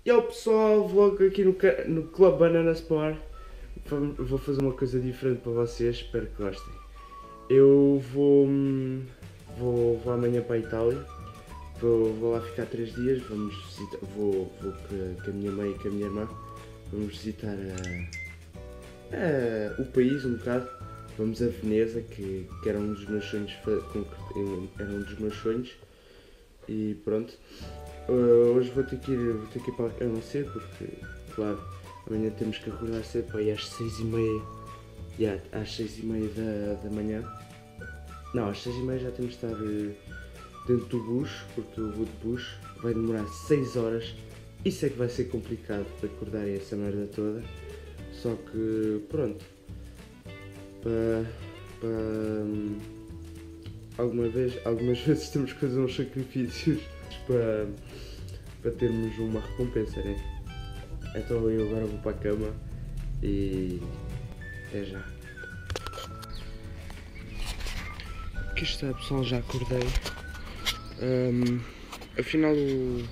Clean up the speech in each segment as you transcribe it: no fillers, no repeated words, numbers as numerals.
E ao pessoal, vlog aqui no Club Banana Spar. Vou fazer uma coisa diferente para vocês, espero que gostem. Eu vou amanhã para a Itália. Vou lá ficar 3 dias, vou com a minha mãe e com a minha irmã. Vamos visitar o país um bocado. Vamos a Veneza, que era um dos meus sonhos, e pronto. Hoje vou ter que ir para a cama cedo, porque, claro, amanhã temos que acordar cedo para ir às 6h30, às 6h30 da manhã. Não, às 6h30 já temos de estar dentro do bus, porque eu vou de bus, vai demorar 6 horas. Isso é que vai ser complicado para acordar essa merda toda. Só que, pronto, algumas vezes temos que fazer uns sacrifícios para termos uma recompensa, né? Então eu agora vou para a cama e até já. Aqui está, pessoal, já acordei. Afinal o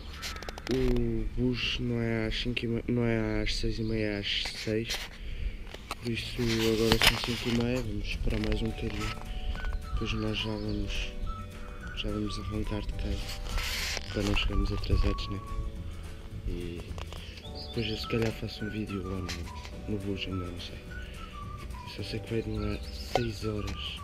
bus não é às 5h30, não é às 6h30, é às 6. Por isso agora são 5h30, vamos esperar mais um bocadinho. Depois nós já vamos arrancar de casa para não chegarmos atrasados, né? E depois eu se calhar faço um vídeo lá no bus, ainda não sei. Só sei que vai demorar 6 horas.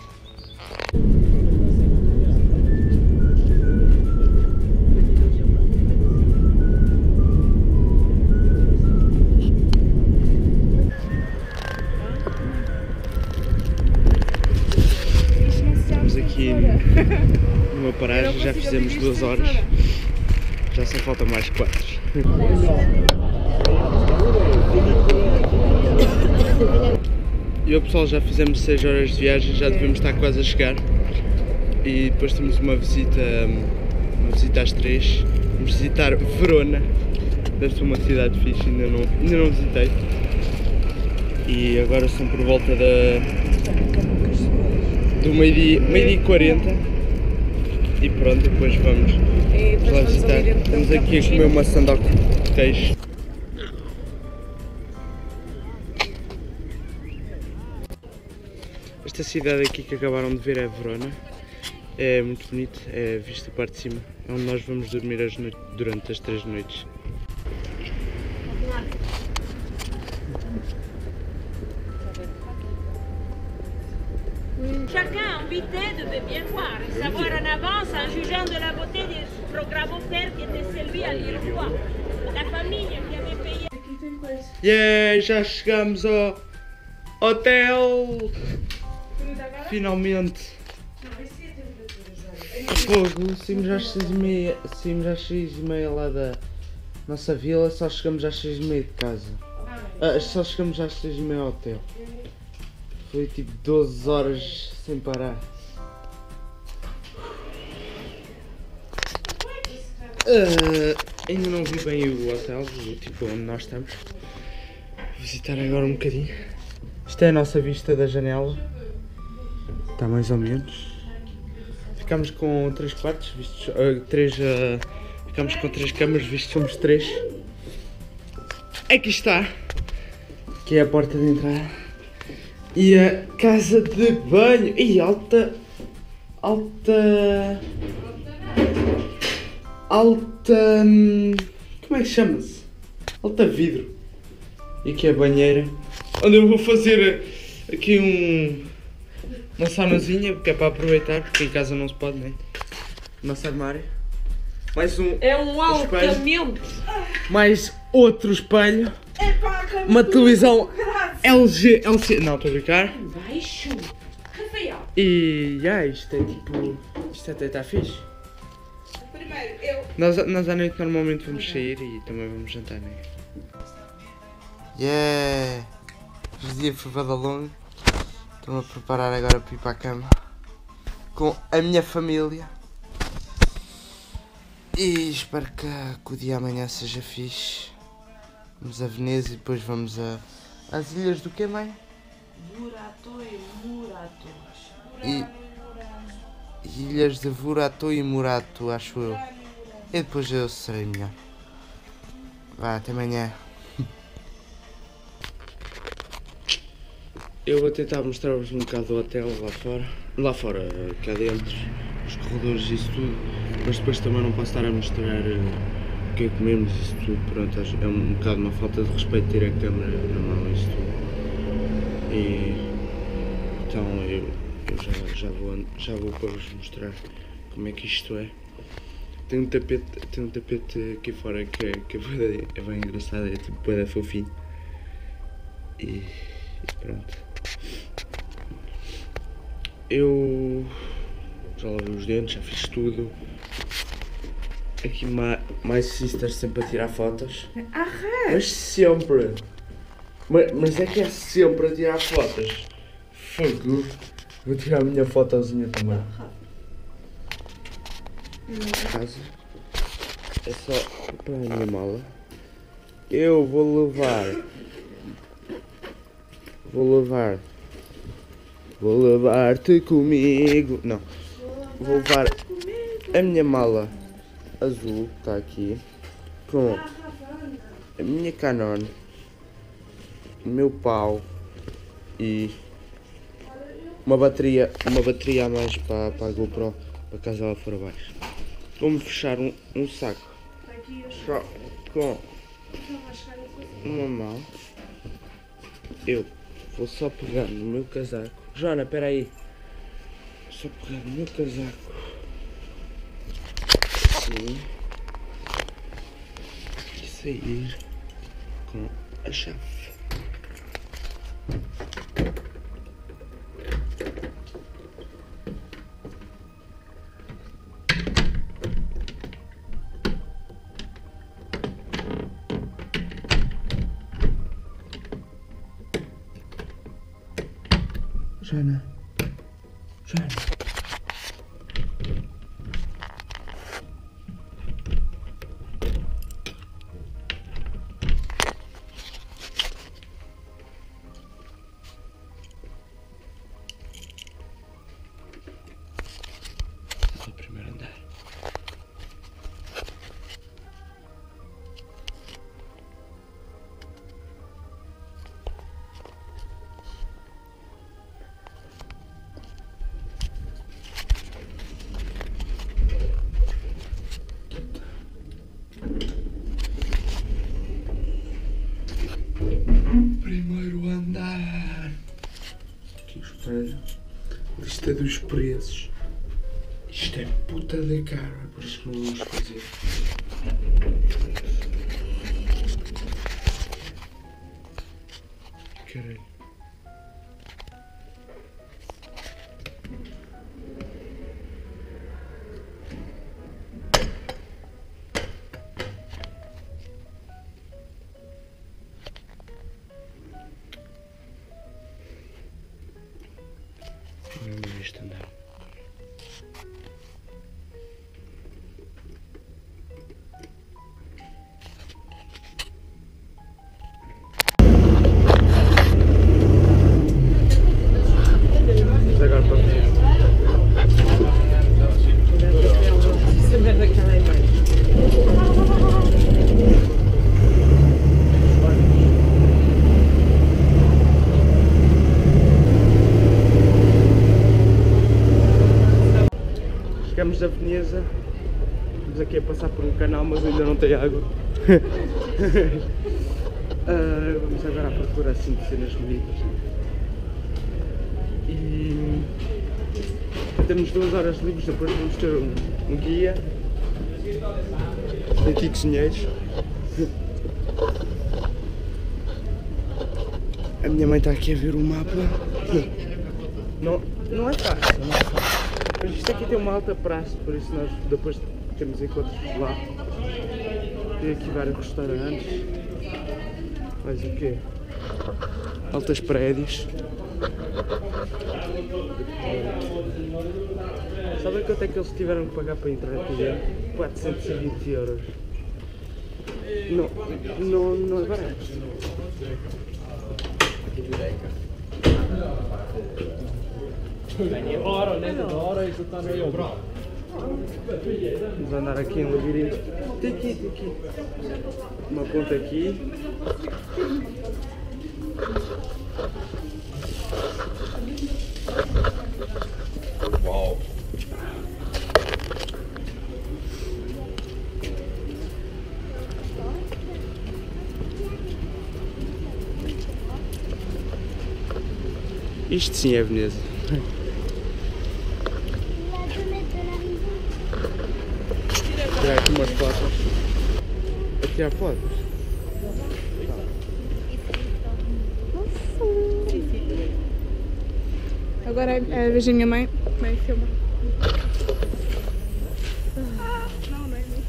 Estamos aqui numa paragem, já fizemos 2 horas, já só falta mais 4. E o pessoal, já fizemos 6 horas de viagem, já devemos estar quase a chegar. E depois temos uma visita às 3. Vamos visitar Verona. Deve ser uma cidade fixe, ainda não visitei. E agora são por volta do meio-dia e 40. E pronto, depois vamos lá visitar. Estamos aqui a comer uma sandoca de queijo. Esta cidade aqui que acabaram de ver é Verona. É muito bonito, é vista a parte de cima. É onde nós vamos dormir durante as 3 noites. Chacun invité devait bien voir et savoir en avance en jugeant de la beauté du programme offert qui était celui à l'Iroquois. La famille qui avait payé. Yeah, já chegamos ao hotel! Finalmente! Fogo, saímos às 6h30 lá da nossa vila, só chegamos às 6h30 de casa. Só chegamos às 6h30 ao hotel. Foi tipo 12 horas sem parar. Ainda não vi bem o hotel, tipo onde nós estamos. Vou visitar agora um bocadinho. Isto é a nossa vista da janela. Está mais ou menos. Ficamos com 3 quartos, ficamos com 3 camas, visto que somos 3. Aqui está, que é a porta de entrada. E a casa de banho. E alta. Como é que chama-se? Alta vidro. E aqui é a banheira, onde eu vou fazer aqui uma saunazinha, porque é para aproveitar, porque em casa não se pode, né? Nosso armário. Mais um. É um alojamento. Mais outro espelho. Uma televisão LG, LC. Não, estou a brincar. Baixo. Rafael. E isto é tipo. Isto até está fixe. Primeiro, eu. Nós à noite normalmente vamos sair e também vamos jantar, né? Yeah! Os dias foi bada longo. Estou-me a preparar agora para ir para a cama com a minha família. E espero que o dia amanhã seja fixe. Vamos a Veneza e depois vamos às ilhas do que, mãe? Burato e Murato. Ilhas de Burato e Murato, acho eu. E depois eu serei melhor. Vá, até amanhã. Eu vou tentar mostrar-vos um bocado do hotel lá fora, cá dentro, os corredores e isso tudo, mas depois também não posso estar a mostrar o que é que comemos e isso tudo, pronto, é um bocado uma falta de respeito ter a câmera na mão e isso tudo. E então eu já vou para vos mostrar como é que isto é. Tem um tapete aqui fora que é bem engraçado, é tipo bué fofinho. E pronto. Eu já lavei os dentes, já fiz tudo. Aqui mais sisters sempre a tirar fotos. Mas sempre. Mas é que é sempre a tirar fotos. Fogo. Vou tirar a minha fotozinha também. Casa. É só para a minha mala. Eu vou levar-te comigo. Não. Vou levar a minha mala azul, que está aqui, com a minha Canon, o meu pau e uma bateria a mais para a GoPro, para caso ela for abaixo. Vou-me fechar um saco só com uma mão. Eu vou só pegar no meu casaco. Joana, espera aí. Só pegar no meu casaco. Assim. E sair com a chave. Joana. Vou ao primeiro andar. Primeiro andar. Aqui o espelho. Lista dos preços. Isto é puta de cara, por isso que não vamos fazer. Caralho. Vamos este andar. Agora para ver. Chegamos a Veneza, estamos aqui a passar por um canal, mas ainda não tem água. Vamos agora à procura assim de cenas bonitas. E temos 2 horas livres, depois vamos ter um guia. Aqui cozinheiros. A minha mãe está aqui a ver o mapa. Não é fácil, não é fácil. Mas isto aqui tem uma alta praça, por isso nós depois temos encontros lá. Tem aqui vários restaurantes. Mais o quê? Altas prédios. Sabem quanto é que eles tiveram que pagar para entrar aqui dentro? 420 euros. Não é barato. Ora, ne dobro, isto sta meglio bravo. Vamos andar aqui em labirinto. Tem aqui. Uma ponta aqui. Uau! Isto sim é Veneza. Tirar aqui umas fotos. A tirar fotos. Agora vejo a minha mãe. Mãe, filma. Não é mesmo.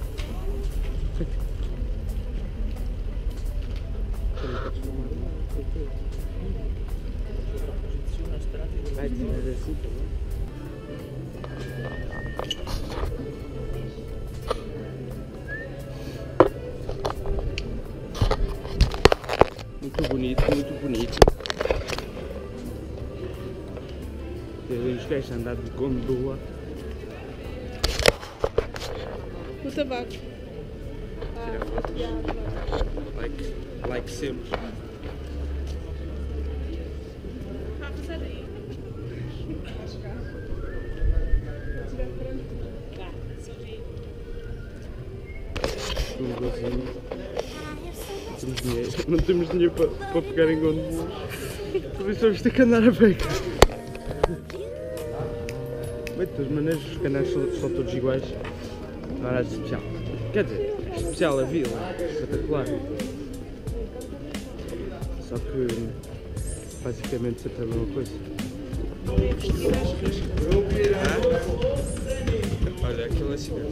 Vai dizer assim também. Muito bonito, muito bonito. Os gajos andar de gondola. O tabaco. Tirar fotos. Like sempre. Não temos dinheiro para pegar em gondolas. Por isso vamos ter que andar a pé. Bem, de todas maneiras, os canais são todos iguais. Não há nada de especial. Quer dizer, é especial a vila, espetacular. Só que basicamente sempre é a mesma coisa. Olha, aquilo é cigano.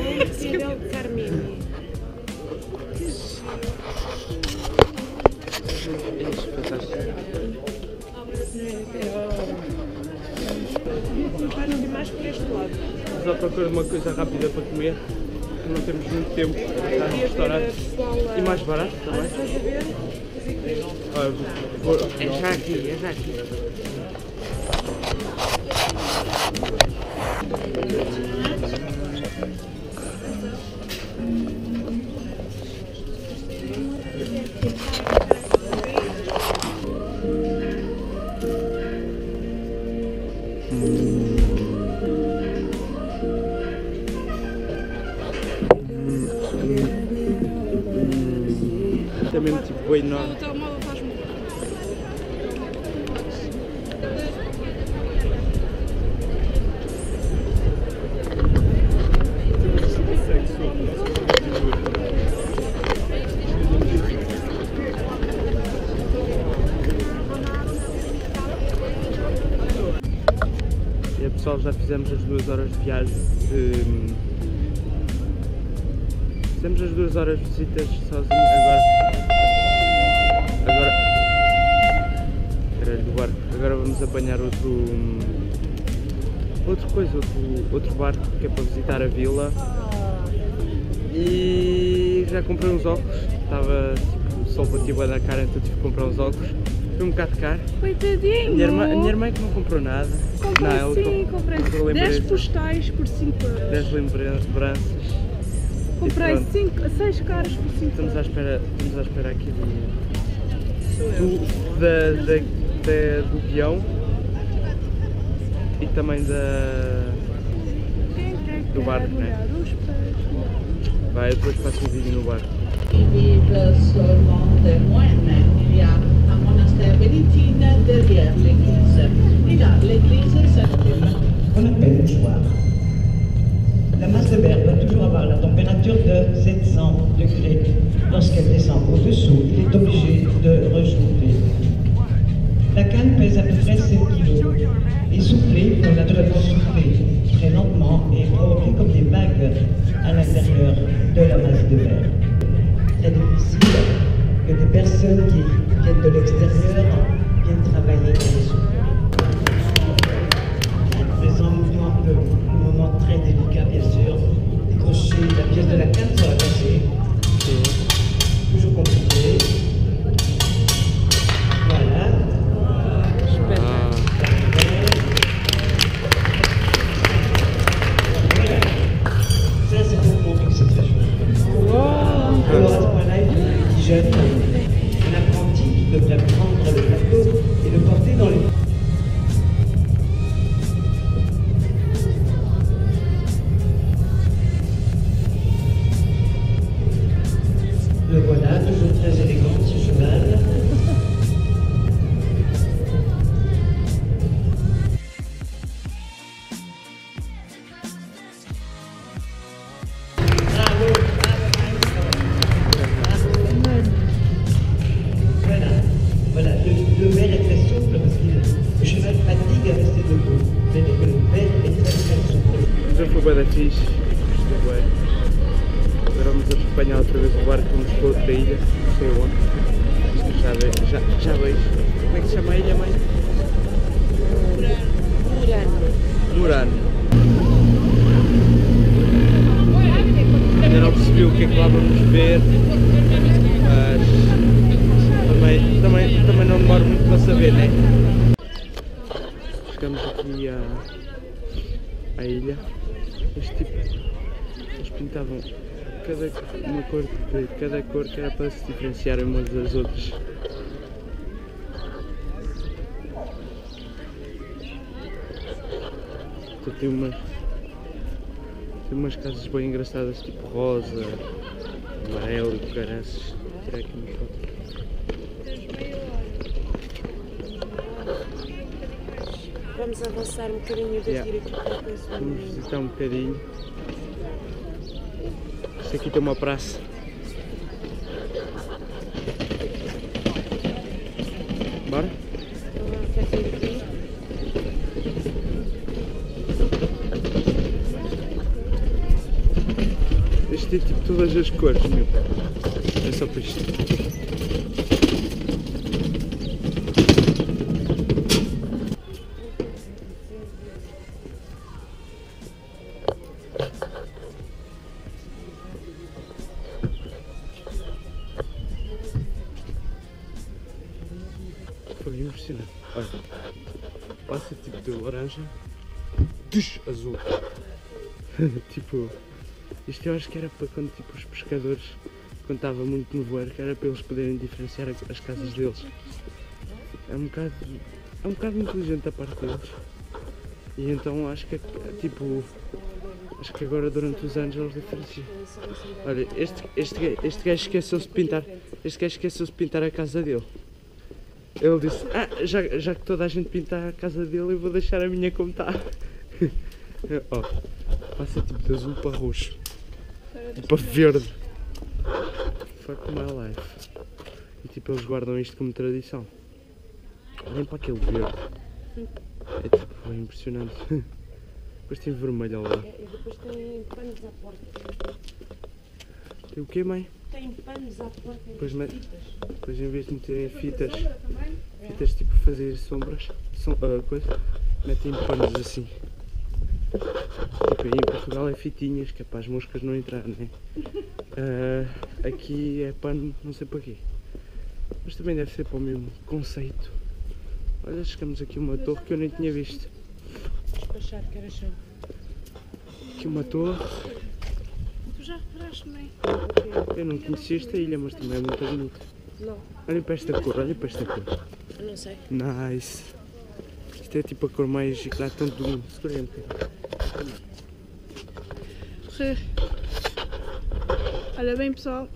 Mais por este lado. Vamos à procura de uma coisa rápida para comer, porque não temos muito tempo para estar no restaurante. E mais barato também. É já aqui, é já aqui. É mesmo tipo bem enorme. O telemóvel faz muito. E pessoal, já fizemos as 2 horas de viagem. Fizemos as 2 horas de visitas sozinhos agora vamos apanhar outro barco que é para visitar a vila. E já comprei uns óculos, estava tipo, o sol batia bem na cara, então tive que comprar uns óculos. Foi um bocado caro. Coitadinho! A minha irmã é que não comprou nada. Comprei 10 postais por 5 euros. 10 lembranças. Comprei 6 caras por 5 euros. Estamos à espera aqui do guião e também do barco, né? Vai, depois faço um vídeo no barco. Vive seulement de moines. Il y a un monastère bénédictine derrière l'église. Et là, l'église s'appelle. On appelle mouchoir. La masse de verre doit toujours avoir la température de 700 degrés. Lorsqu'elle descend au-dessous, il est obligé de rejouer. La canne pèse à peu près 7 kg. Et souffler, il faut naturellement souffler très lentement et provoquer comme des vagues à l'intérieur de la masse de verre. Très difficile que des personnes qui viennent de l'extérieur viennent travailler dans les souffles. Présent mouvement un peu, un moment très délicat bien sûr. Décrocher la pièce de la canne sur la cachée. Toujours compliqué. Voilà. jeune, un apprenti qui devrait prendre le plateau et le porter dans les... Le voilà, toujours très élégant ce cheval. Voilà, le verre est très souple parce que le cheval fatigue à rester debout. Mais le verre est très souple. Já foi bué da fixe. Gostei bué. Agora vamos acompanhar outra vez o barco, vamos para outra ilha, não sei onde. Já vejo. Como é que se chama a ilha, mãe? Murano. Ainda não percebi o que é que lá vamos ver, mas também não demoro muito para saber, né? Chegamos aqui à ilha. Este tipo, eles pintavam uma cor de cada cor que era para se diferenciarem umas das outras. Então tem umas casas bem engraçadas, tipo rosa, amarelo e caraças. Vou tirar aqui uma foto. Vamos avançar um bocadinho e vestir aqui qualquer coisa. Vamos visitar um bocadinho. Isto aqui tem uma praça. Bora? Este tem tipo todas as cores, meu. É só para isto. Foi impressionante. Olha, passa tipo de laranja, azul. Tipo, isto eu acho que era para quando tipo, os pescadores, quando estava muito nevoeiro, que era para eles poderem diferenciar as casas deles. É um bocado inteligente da parte deles. E então acho que tipo, acho que agora durante os anos eles diferenciam. Olha, este gajo esqueceu-se de pintar. Este gajo esqueceu-se de pintar a casa dele. Ele disse, já que toda a gente pinta a casa dele, eu vou deixar a minha como está. Ó, passa tipo de azul para roxo. E para verde. Fuck my life. E tipo, eles guardam isto como tradição. Olhem para aquele verde. É tipo, é impressionante. Depois tem vermelho ao lado. E depois tem panos à porta. Tem o quê, mãe? Tem panos à porta e Depois fitas. Depois em vez de meterem fitas tipo fazer sombras, coisa, metem panos assim. Tipo, aí em Portugal é fitinhas, que é para as moscas não entrarem, né? Aqui é pano, não sei para quê. Mas também deve ser para o mesmo conceito. Olha, chegamos aqui a uma torre que eu nem tinha visto. Despachar que era chão. Aqui uma torre. Tu já reparaste, não é? Eu não conhecia esta ilha, mas também é muito bonita. Não. Olhem para esta cor, olhem para esta cor. Eu não sei. Nice. Isto é tipo a cor mais eclatante do mundo. Segurei um bocadinho. Olha bem, pessoal.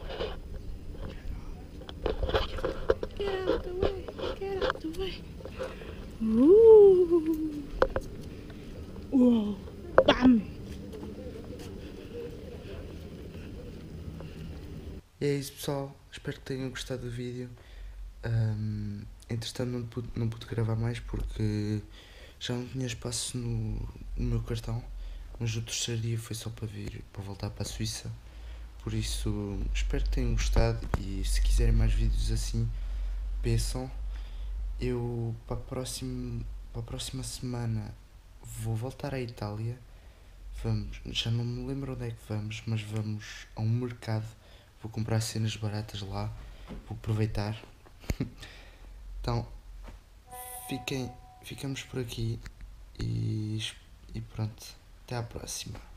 Get out the way, get out the way. Uou. Bam. E é isso, pessoal, espero que tenham gostado do vídeo. Entretanto não pude gravar mais porque já não tinha espaço no meu cartão, mas o terceiro dia foi só para voltar para a Suíça. Por isso espero que tenham gostado e se quiserem mais vídeos assim, peçam. Eu para a próxima semana vou voltar à Itália. Já não me lembro onde é que vamos, mas vamos a um mercado. Vou comprar cenas baratas lá, vou aproveitar. Então, ficamos por aqui e pronto, até à próxima.